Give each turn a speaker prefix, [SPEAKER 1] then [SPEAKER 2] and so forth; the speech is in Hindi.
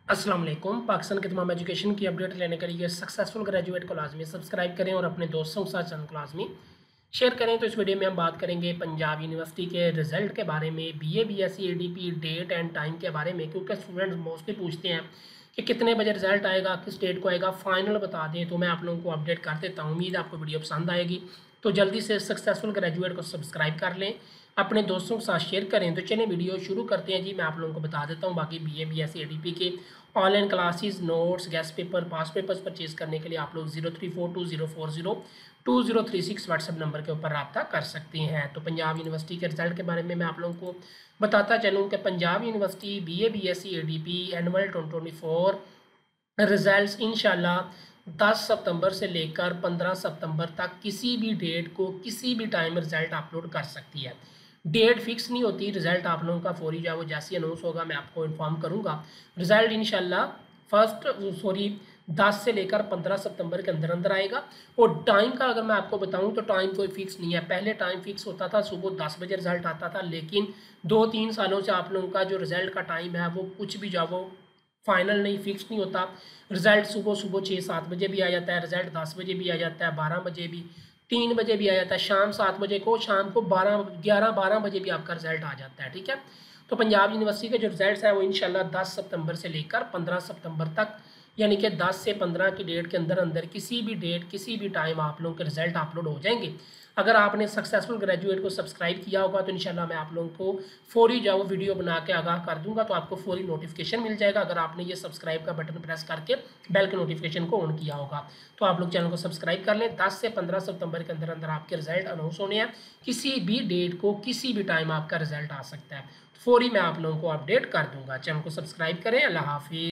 [SPEAKER 1] अस्सलाम वालेकुम। पाकिस्तान के तमाम एजुकेशन की अपडेट लेने के लिए सक्सेसफुल ग्रेजुएट को लाजमी सब्सक्राइब करें और अपने दोस्तों के साथ चैनल को लाजमी शेयर करें। तो इस वीडियो में हम बात करेंगे पंजाब यूनिवर्सिटी के रिज़ल्ट के बारे में, BA BSc ADP date and time के बारे में, क्योंकि स्टूडेंट्स मोस्टली पूछते हैं कि कितने बजे रिजल्ट आएगा, किस डेट को आएगा, फाइनल बता दें। तो मैं आप लोगों को अपडेट कर देता हूँ। उम्मीद है आपको वीडियो पसंद आएगी। तो जल्दी से सक्सेसफुल ग्रेजुएट को सब्सक्राइब कर लें, अपने दोस्तों के साथ शेयर करें। तो चलिए वीडियो शुरू करते हैं जी। मैं आप लोगों को बता देता हूँ बाकी बीए बीएससी एडीपी के online classes, notes, guess paper, past papers purchase करने के लिए आप लोग 0342040236 व्हाट्सएप नंबर के ऊपर रब्ता कर सकते हैं। तो पंजाब यूनिवर्सिटी के रिजल्ट के बारे में मैं आप लोगों को बताता चलूँ कि Punjab university BA BSc ADP annual 2024 results इंशाल्लाह 10 सितंबर से लेकर 15 सितंबर तक किसी भी डेट को किसी भी टाइम रिजल्ट अपलोड कर सकती है। डेट फिक्स नहीं होती। रिजल्ट आप लोगों का फौरी जो है वो जैसे अनाउंस होगा मैं आपको इन्फॉर्म करूंगा। रिजल्ट इंशाल्लाह 10 से लेकर 15 सितंबर के अंदर अंदर आएगा। और टाइम का अगर मैं आपको बताऊं तो टाइम कोई फिक्स नहीं है। पहले टाइम फिक्स होता था, सुबह 10 बजे रिजल्ट आता था, लेकिन 2-3 सालों से आप लोगों का जो रिजल्ट का टाइम है वो कुछ भी जो वो फाइनल नहीं, फिक्स नहीं होता। रिजल्ट सुबह सुबह 6-7 बजे भी आ जाता है, रिजल्ट 10 बजे भी आ जाता है, 12 बजे भी, 3 बजे भी आ जाता है, शाम 7 बजे को, शाम को 11-12 बजे भी आपका रिजल्ट आ जाता है। ठीक है। तो पंजाब यूनिवर्सिटी के जो रिजल्ट्स है वो इंशाल्लाह 10 सितंबर से लेकर 15 सितंबर तक, यानी कि 10 से 15 की डेट के अंदर अंदर किसी भी डेट किसी भी टाइम आप लोगों के रिजल्ट अपलोड हो जाएंगे। अगर आपने सक्सेसफुल ग्रेजुएट को सब्सक्राइब किया होगा तो इंशाल्लाह मैं आप लोगों को फौरी जो वीडियो बना के आगाह कर दूंगा, तो आपको फौरी नोटिफिकेशन मिल जाएगा अगर आपने ये सब्सक्राइब का बटन प्रेस करके बेल के नोटिफिकेशन को ऑन किया होगा। तो आप लोग चैनल को सब्सक्राइब कर लें। 10 से 15 सितंबर के अंदर अंदर आपके रिजल्ट अनाउंस होने हैं। किसी भी डेट को किसी भी टाइम आपका रिजल्ट आ सकता है। फौरी मैं आप लोगों को अपडेट कर दूंगा। चैनल को सब्सक्राइब करें। अल्लाह हाफिज़।